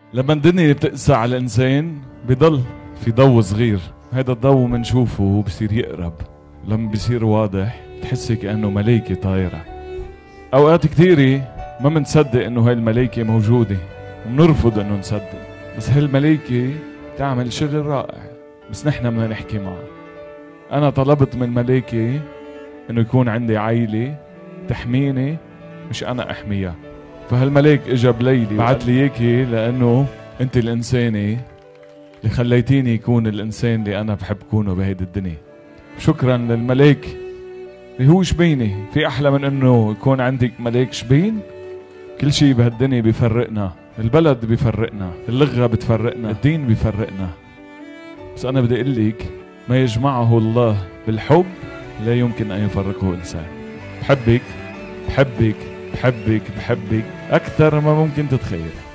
لما الدنيا بتقسى على الإنسان بضل في ضوء صغير، هذا الضوء منشوفه وبصير يقرب، لما بصير واضح تحسي كأنه ملايكة طايرة. أوقات كثيرة ما منصدق إنه هاي الملايكة موجودة ومنرفض إنه نصدق، بس هالملايكة تعمل شغل رائع، بس نحن بدنا نحكي معها. أنا طلبت من ملايكة إنه يكون عندي عائلة تحميني مش أنا أحميها، فهالملاك إجا بليلي بعت لي إياكي لأنه أنت الإنسانة اللي خليتيني يكون الإنسان اللي أنا بحب كونه بهيدي الدنيا. شكرا للملاك اللي هو شبيني. في أحلى من إنه يكون عندك ملاك شبين؟ كل شيء بهالدنيا بيفرقنا، البلد بيفرقنا، اللغة بتفرقنا، الدين بيفرقنا، بس أنا بدي أقول لك ما يجمعه الله بالحب لا يمكن أن يفرقه إنسان. بحبك بحبك بحبك بحبك أكثر ما ممكن تتخيل.